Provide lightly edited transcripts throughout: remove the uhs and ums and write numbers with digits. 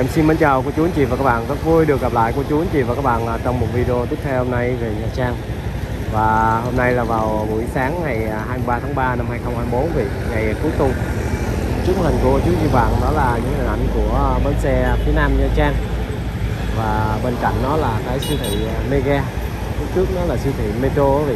Em xin mến chào cô chú anh chị và các bạn, rất vui được gặp lại cô chú anh chị và các bạn trong một video tiếp theo hôm nay về Nha Trang. Và hôm nay là vào buổi sáng ngày 23 tháng 3 năm 2024, ngày cuối tuần. Trước hình của cô chú anh chị và bạn đó là những hình ảnh của bến xe phía Nam Nha Trang. Và bên cạnh nó là cái siêu thị Mega, phía trước nó là siêu thị Metro quý vị.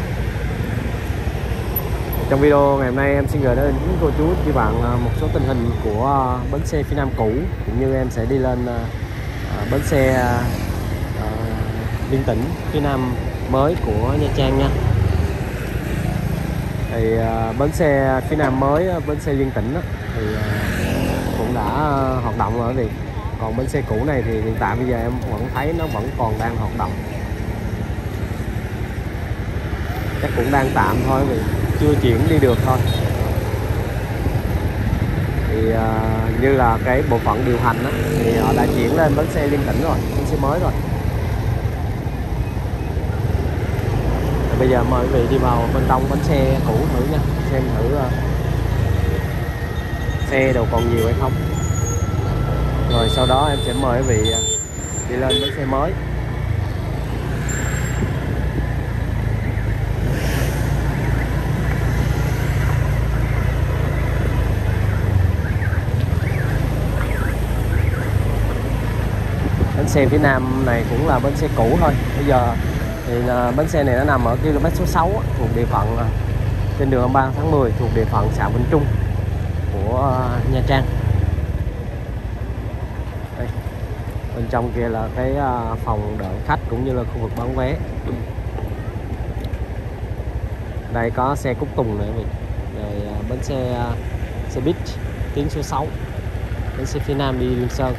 Trong video ngày hôm nay em xin gửi đến cô chú chị bạn một số tình hình của bến xe phía Nam cũ, cũng như em sẽ đi lên bến xe Liên Tỉnh phía Nam mới của Nha Trang nha. Thì bến xe phía Nam mới, bến xe Liên Tỉnh thì cũng đã hoạt động rồi quý vị. Còn bến xe cũ này thì hiện tại bây giờ em vẫn thấy nó vẫn còn đang hoạt động, chắc cũng đang tạm thôi quý vị, chưa chuyển đi được thôi. Thì như là cái bộ phận điều hành thì họ đã chuyển lên bến xe Liên Tỉnh rồi, bến xe mới rồi. Thì bây giờ mời quý vị đi vào bên trong bến xe cũ thử nha, xem thử xe đâu còn nhiều hay không. Rồi sau đó em sẽ mời quý vị đi lên bến xe mới. Bến xe phía Nam này cũng là bến xe cũ thôi. Bây giờ thì bến xe này nó nằm ở km số 6 thuộc địa phận trên đường 3 tháng 10, thuộc địa phận xã Vĩnh Trung của Nha Trang. Đây, bên trong kia là cái phòng đợi khách cũng như là khu vực bán vé. Đây có xe Cúc Tùng nữa, rồi bến xe buýt tuyến số 6, bến xe phía Nam đi Liên Sơn.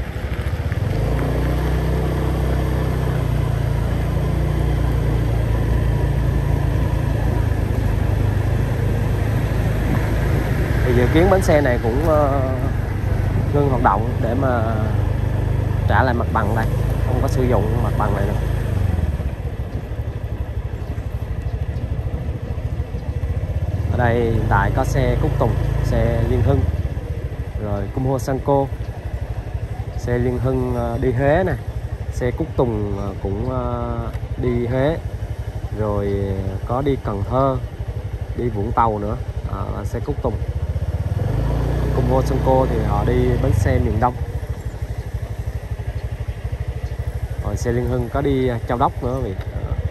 Dự kiến bến xe này cũng ngưng hoạt động để mà trả lại mặt bằng đây, không có sử dụng mặt bằng này nữa. Ở đây hiện tại có xe Cúc Tùng, xe Liên Hưng, rồi Cung Ho Sanco, xe Liên Hưng đi Huế nè, xe Cúc Tùng cũng đi Huế, rồi có đi Cần Thơ, đi Vũng Tàu nữa, là xe Cúc Tùng. Cung Ho Sanco thì họ đi bến xe miền Đông. Rồi xe Liên Hưng có đi Châu Đốc nữa vì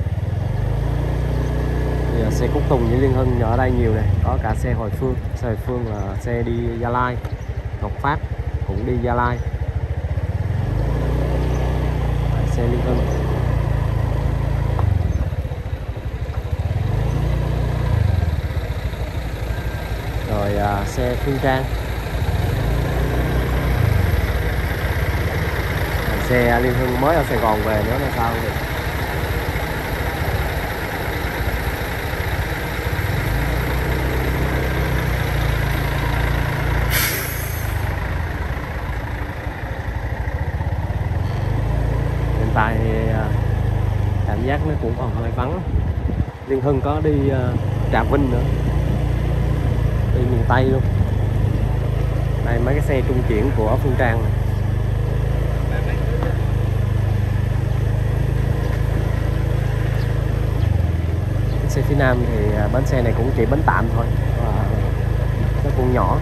xe Cúc Tùng với Liên Hưng ở đây nhiều này, có cả xe Hồi Phương. Xe Hồi Phương là xe đi Gia Lai, Ngọc Phát cũng đi Gia Lai. Xe Liên Hưng. Rồi xe Phương Trang, xe Liên Hưng mới ở Sài Gòn về nữa là sao vậy? Hiện tại thì cảm giác nó cũng còn hơi vắng. Liên Hưng có đi Trà Vinh nữa, đi miền Tây luôn. Đây mấy cái xe trung chuyển của Phương Trang này. Xe phía Nam thì bến xe này cũng chỉ bến tạm thôi, và nó cũng nhỏ.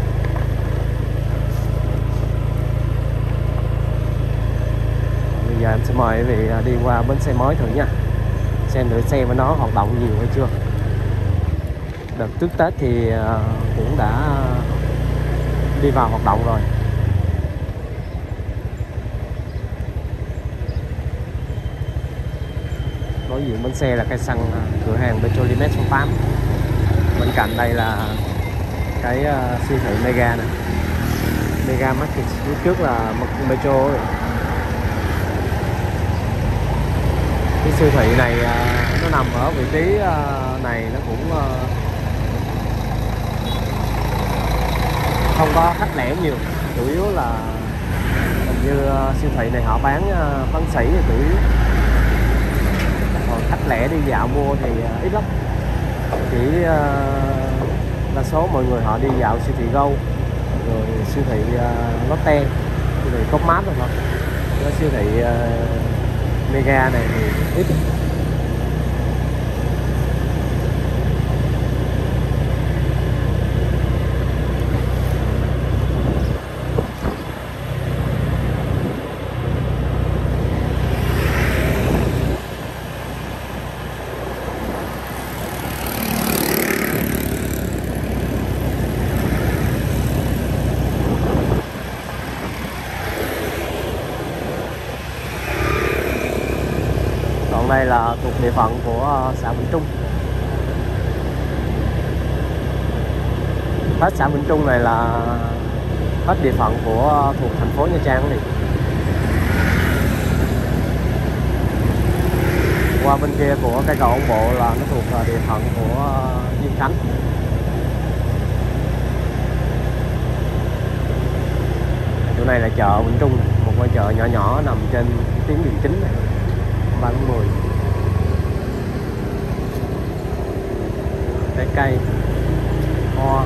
Bây giờ em sẽ mời quý vị đi qua bến xe mới thử nha, xem thử xe với nó hoạt động nhiều hay chưa. Đợt trước Tết thì cũng đã đi vào hoạt động rồi. Đối diện bến xe là cây xăng cửa hàng Petrolimex số 8. Bên cạnh đây là cái siêu thị Mega này, Mega Market. Phía trước là Metro. Cái siêu thị này nó nằm ở vị trí này, nó cũng không có khách lẻ nhiều, chủ yếu là hình như siêu thị này họ bán phân sỉ là chủ yếu. Còn khách lẻ đi dạo mua thì ít lắm, chỉ đa số mọi người họ đi dạo siêu thị Go, rồi siêu thị Lotte, siêu thị Copmart rồi thôi. Cái siêu thị Mega này thì ít. Đoạn này là thuộc địa phận của xã Vĩnh Trung. Hết xã Vĩnh Trung này là hết địa phận của thuộc thành phố Nha Trang liền. Qua bên kia của cây cầu Ông Bộ là nó thuộc địa phận của Diên Khánh. Chỗ này là chợ Vĩnh Trung, một ngôi chợ nhỏ nhỏ nằm trên tuyến đường chính này, 3 tháng 10. Trái cây, hoa.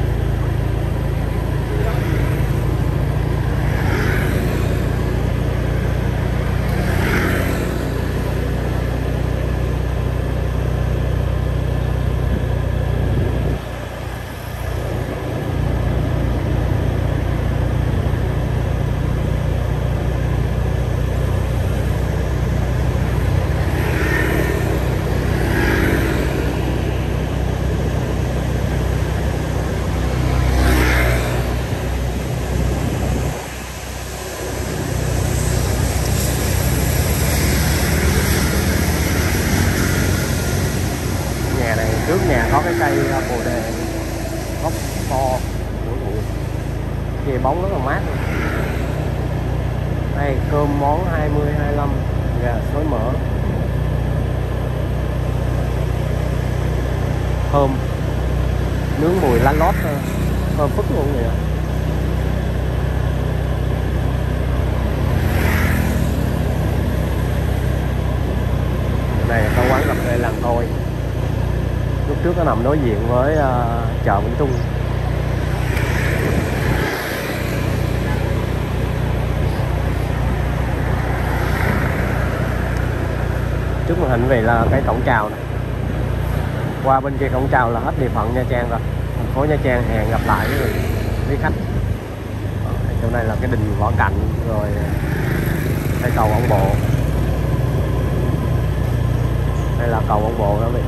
Trước nhà có cái cây bồ đề gốc to, kia bóng rất là mát luôn. Đây cơm món 20-25, gà xối mỡ, thơm, nướng mùi lá lót, thơm phức luôn vậy. Đây là có quán cà phê Làng Tôi. Lúc trước nó nằm đối diện với chợ Vĩnh Trung. Trước màn hình về là cái cổng chào này. Qua bên kia cổng chào là hết địa phận Nha Trang rồi. Thành phố Nha Trang hẹn gặp lại với khách. Chỗ này là cái đình Võ Cạnh, rồi cây cầu Ông Bộ. Đây là cầu Ông Bộ đó vậy.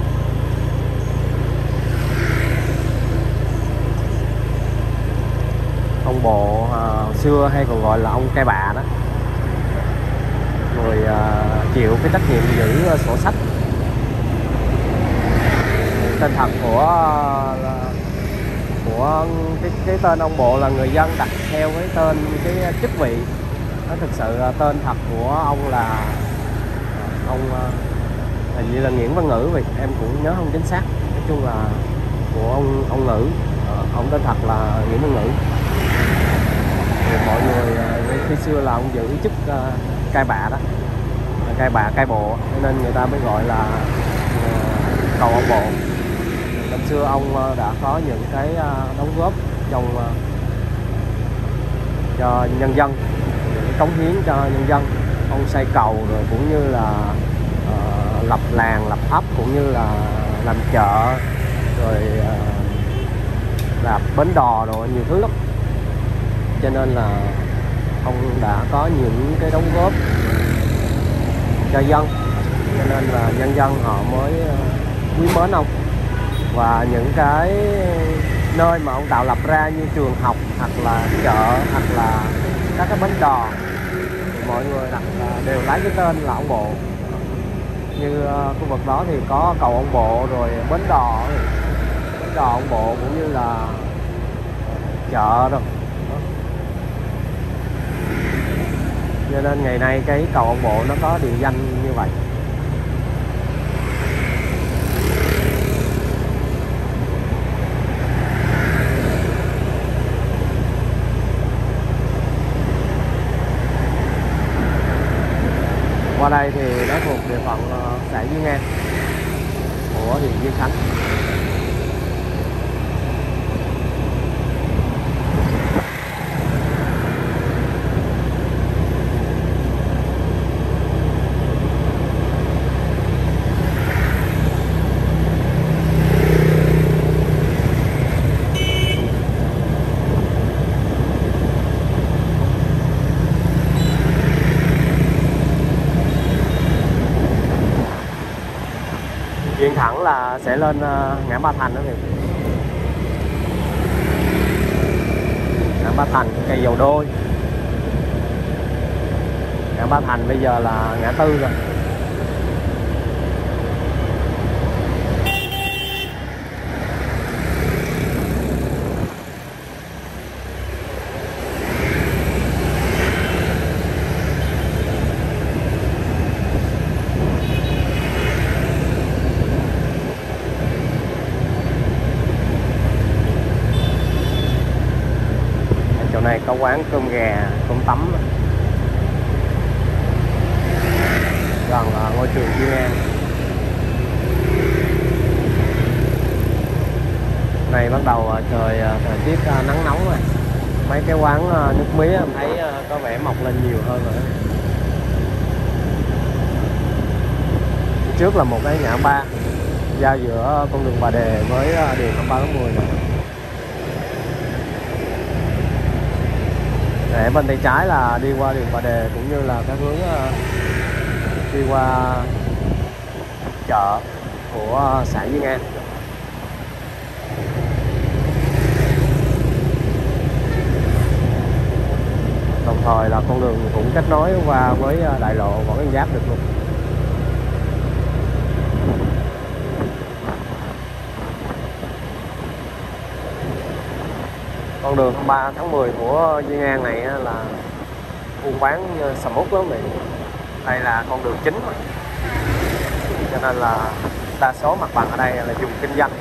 Ông Bộ xưa hay còn gọi là ông Cai Bạ đó, người chịu cái trách nhiệm giữ sổ sách. Tên thật của cái tên ông Bộ là người dân đặt theo cái tên cái chức vị. Nó thực sự tên thật của ông là ông hình như là Nguyễn Văn Ngữ, vì em cũng nhớ không chính xác. Nói chung là của ông Ngữ, ông tên thật là Nguyễn Văn Ngữ. Thì mọi người khi xưa là ông giữ chức Cai Bạ đó, Cai Bạ Cai Bộ, cho nên người ta mới gọi là cầu Ông Bộ. Năm xưa ông đã có những cái đóng góp trong cho nhân dân, những cái cống hiến cho nhân dân. Ông xây cầu rồi cũng như là lập làng lập ấp, cũng như là làm chợ, rồi làm bến đò rồi nhiều thứ lắm. Cho nên là ông đã có những cái đóng góp cho dân, cho nên là nhân dân họ mới quý mến ông. Và những cái nơi mà ông tạo lập ra như trường học, hoặc là chợ, hoặc là các cái bến đò, thì mọi người đặt đều lấy cái tên là Ông Bộ. Như khu vực đó thì có cầu Ông Bộ, rồi bến đò Ông Bộ, cũng như là chợ rồi. Cho nên ngày nay cái cầu Ông Bộ nó có địa danh như vậy. Qua đây thì nó thuộc địa phận xã Duyên An của huyện Diên Khánh. sẽ lên ngã Ba Thành đó thì ngã Ba Thành cây Dầu Đôi. Ngã Ba Thành bây giờ là ngã tư rồi. Chỗ này có quán cơm gà, cơm tấm gần ngôi trường Di An. Này bắt đầu thời tiết nắng nóng rồi. Mấy cái quán nước mía em thấy có vẻ mọc lên nhiều hơn rồi. Trước là một cái ngã ba giao giữa con đường Bà Đề với đường 23 tháng 10 này. Để bên tay trái là đi qua đường Bà Đề cũng như là cái hướng đi qua chợ của xã Diên An. Đồng thời là con đường cũng kết nối qua với đại lộ Võ Nguyên Giáp được luôn. Con đường 23 tháng 10 của Diên An này là buôn bán sầm uất lắm. Đây là con đường chính mà, cho nên là đa số mặt bằng ở đây là dùng kinh doanh.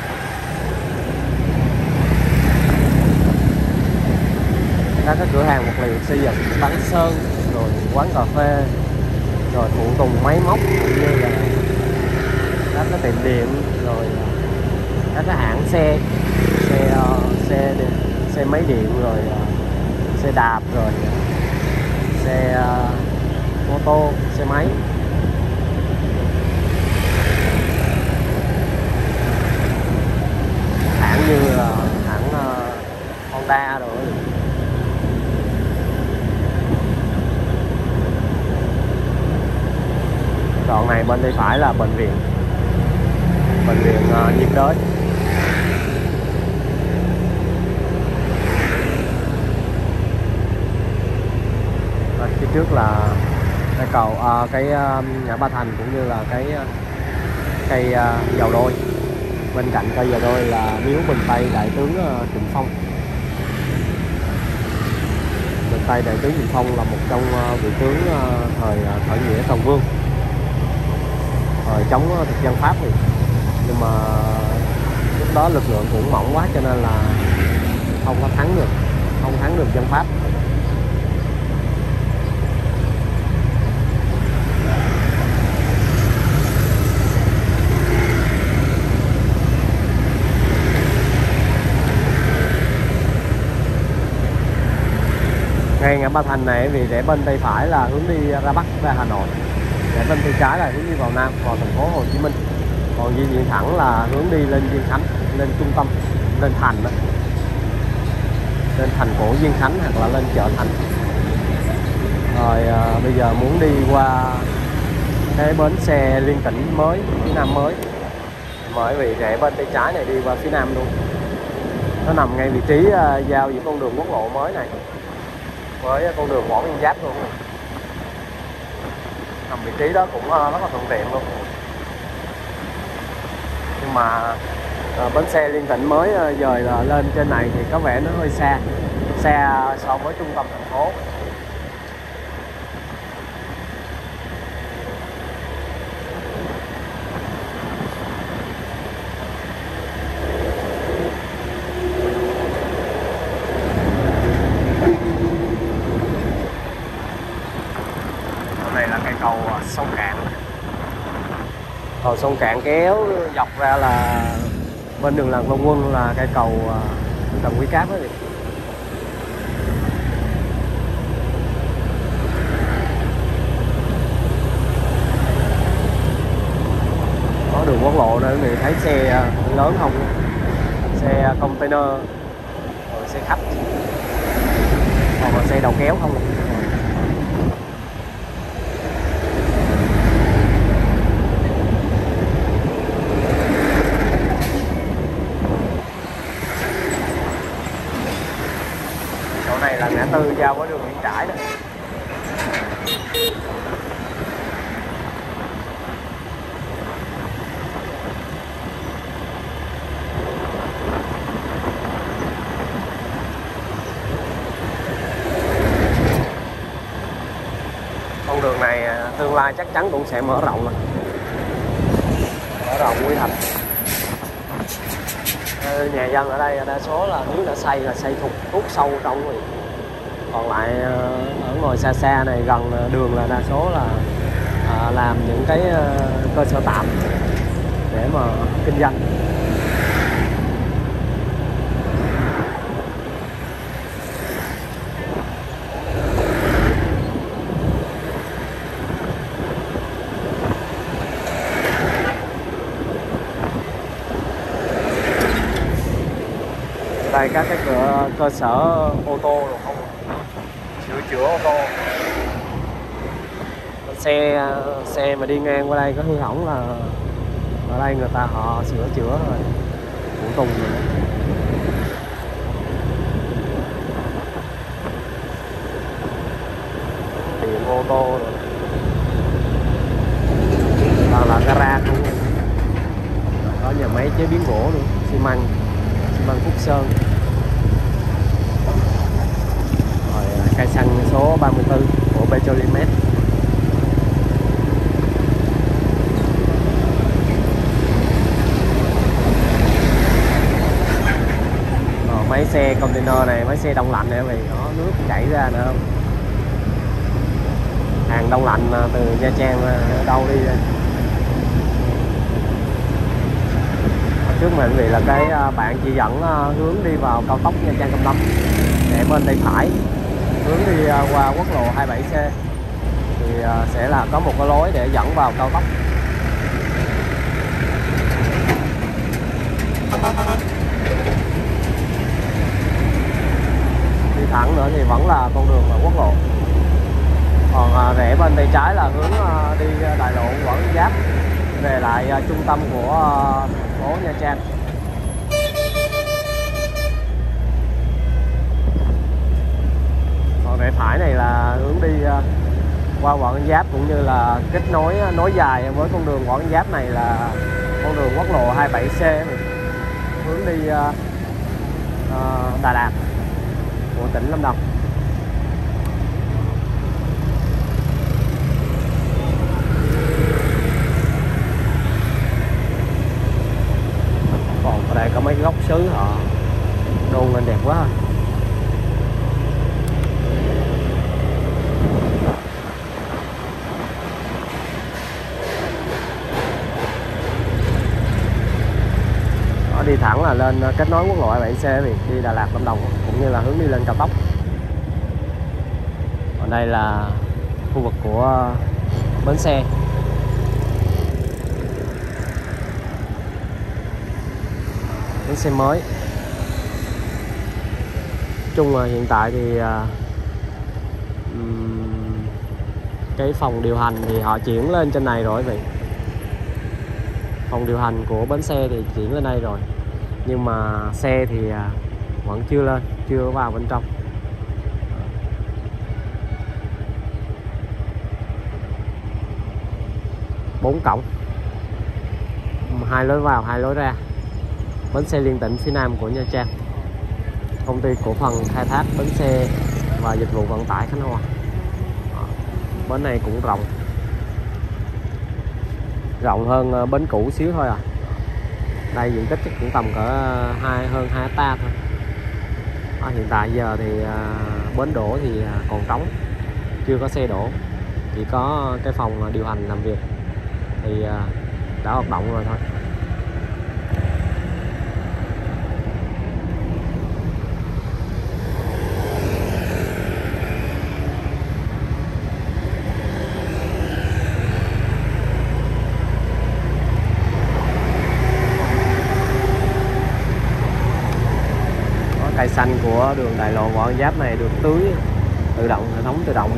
Các cái cửa hàng vật liệu xây dựng, bán sơn, rồi quán cà phê, rồi phụ tùng máy móc, cũng như là các cái tiệm điện, rồi các cái hãng xe máy điện, rồi xe đạp, rồi xe mô tô, xe máy. Hãng như là hãng Honda rồi. Đoạn này bên tay phải là bệnh viện nhiệt đới. Phía trước là cái cầu ngã Ba Thành cũng như là cái cây Dầu Đôi. Bên cạnh cây Dầu Đôi là miếu Bình Tây Đại tướng Trịnh Phong. Bình Tây Đại tướng Trịnh Phong là một trong vị tướng thời khởi nghĩa Toàn Vương, thời chống thực dân Pháp thì. Nhưng mà lúc đó lực lượng cũng mỏng quá cho nên là không thắng được dân Pháp. Ngay ngã Ba Thành này vì rẽ bên tay phải là hướng đi ra Bắc, ra Hà Nội, rẽ bên tay trái là hướng đi vào Nam, vào thành phố Hồ Chí Minh. Còn di chuyển thẳng là hướng đi lên Diên Khánh, lên trung tâm, lên thành đó, lên thành cổ Diên Khánh hoặc là lên chợ Thành. Rồi bây giờ muốn đi qua cái bến xe liên tỉnh mới, phía Nam mới, bởi vì rẽ bên tay trái này đi qua phía Nam luôn. Nó nằm ngay vị trí giao giữa con đường quốc lộ mới này với con đường Võ Nguyên Giáp luôn. Nằm vị trí đó cũng rất là thuận tiện luôn. Nhưng mà bến xe liên tỉnh mới dời lên trên này thì có vẻ nó hơi xa so với trung tâm thành phố. Đây là cây cầu sông Cạn. Cầu sông Cạn kéo dọc ra là bên đường Làng Long Quân là cây cầu Trần Quý Cáp đó. Có đường quốc lộ nữa thì thấy xe lớn không, xe container, rồi xe khách, còn là xe đầu kéo không. ngã tư giao với đường Nguyễn Trãi đó. Con đường này tương lai chắc chắn cũng sẽ mở rộng, mở rộng quy hoạch. Nhà dân ở đây đa số là nếu đã xây là xây thút sâu trong rồi. Còn lại ở ngoài xa xa này gần đường là đa số là làm những cái cơ sở tạm để mà kinh doanh. Đây các cái cơ sở ô tô rồi không, sửa chữa ô tô, xe mà đi ngang qua đây có hư hỏng là ở đây người ta họ sửa chữa rồi, phụ tùng rồi đó. Điện ô tô rồi, toàn là gara luôn. Có nhà máy chế biến gỗ luôn, xi măng Phúc Sơn. Rồi cây xăng số 34 của Petrolimex. Máy xe container này, máy xe đông lạnh này vì nó nước chảy ra nữa không? Hàng đông lạnh từ Nha Trang đâu đi đây. Trước mình vì là cái bạn chỉ dẫn hướng đi vào cao tốc Nha Trang Cam Lâm, để bên tay phải hướng đi qua quốc lộ 27C thì sẽ là có một cái lối để dẫn vào cao tốc. Đi thẳng nữa thì vẫn là con đường quốc lộ. Còn rẽ bên tay trái là hướng đi đại lộ Võ Nguyên Giáp về lại trung tâm của thành phố Nha Trang. Còn rẽ phải này là hướng đi qua Võ Nguyên Giáp, cũng như là kết nối dài với con đường Võ Nguyên Giáp này là con đường quốc lộ 27C hướng đi Đà Lạt của tỉnh Lâm Đồng. Còn ở đây có mấy gốc sứ họ đôn lên đẹp quá. Nó đi thẳng là lên kết nối quốc lộ 27C đi Đà Lạt Lâm Đồng, cũng như là hướng đi lên cao tốc. Còn đây là khu vực của bến xe. Bến xe mới. Chung là hiện tại thì cái phòng điều hành thì họ chuyển lên trên này rồi vậy. Phòng điều hành của bến xe thì chuyển lên đây rồi, nhưng mà xe thì vẫn chưa lên, chưa vào bên trong. Bốn cổng, 2 lối vào 2 lối ra. Bến xe liên tỉnh phía Nam của Nha Trang, công ty cổ phần khai thác bến xe và dịch vụ vận tải Khánh Hòa. Bến này cũng rộng hơn bến cũ xíu thôi à. Đây diện tích chắc cũng tầm cỡ hơn 2 hectare thôi. Hiện tại giờ thì bến đổ thì còn trống, chưa có xe đổ, chỉ có cái phòng điều hành làm việc thì đã hoạt động rồi thôi. Cây xanh của đường đại lộ Võ Nguyên Giáp này được tưới tự động, hệ thống tự động.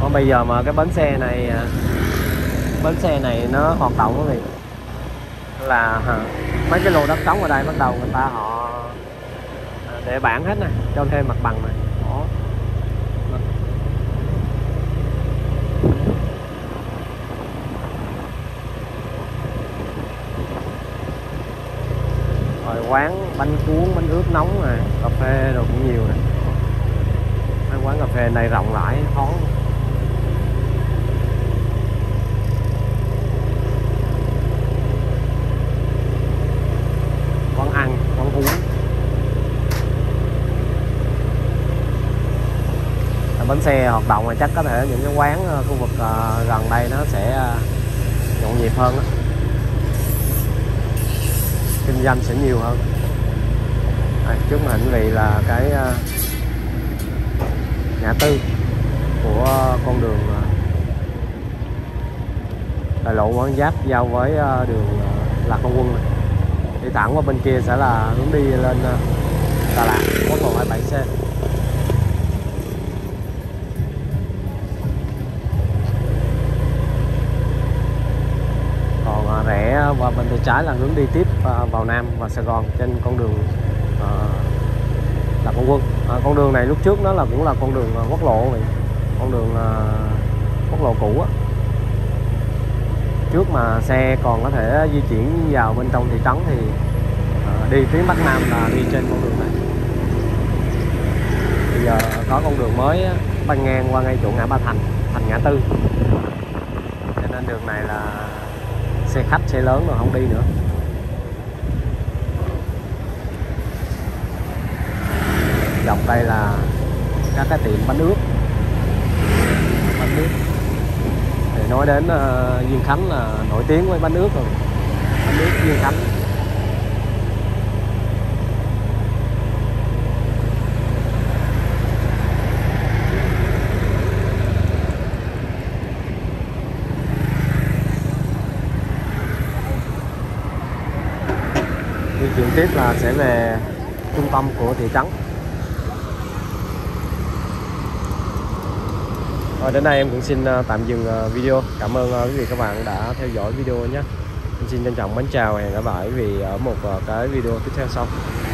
Còn bây giờ mà cái bến xe này nó hoạt động thì là mấy cái lô đất trống ở đây bắt đầu người ta họ để bảng hết này, cho thêm mặt bằng này. Đó. Rồi quán bánh cuốn, bánh ướt nóng này, cà phê rồi cũng nhiều này. Mấy quán cà phê này rộng rãi, thoáng. Quán ăn, quán uống. Bến xe hoạt động là chắc có thể những cái quán khu vực gần đây nó sẽ nhộn nhịp hơn đó. Kinh doanh sẽ nhiều hơn. Trước màn hình vị là cái ngã tư của con đường đại lộ Quán Giáp giao với đường Lạc Long Quân này. Đi thẳng qua bên kia sẽ là hướng đi lên Đà Lạt, quốc lộ 27C. Còn rẽ qua bên tay trái là hướng đi tiếp vào Nam và Sài Gòn trên con đường Lạc Long Quân. Con đường này lúc trước nó cũng là con đường quốc lộ vậy, con đường quốc lộ cũ á. Trước mà xe còn có thể di chuyển vào bên trong thị trấn thì đi tuyến Bắc Nam là đi trên con đường này. Bây giờ có con đường mới băng ngang qua ngay chỗ ngã Ba Thành, thành ngã tư, cho nên đường này là xe khách, xe lớn rồi không đi nữa. Dọc đây là các cái tiệm bánh ướt. Thì nói đến Duyên Khánh là nổi tiếng với bánh ướt rồi. Bánh ướt Duyên Khánh. Di chuyển tiếp là sẽ về trung tâm của thị trấn. Rồi đến đây em cũng xin tạm dừng video. Cảm ơn quý vị các bạn đã theo dõi video nhé. Em xin trân trọng mến chào và hẹn gặp lại quý vị ở một cái video tiếp theo sau.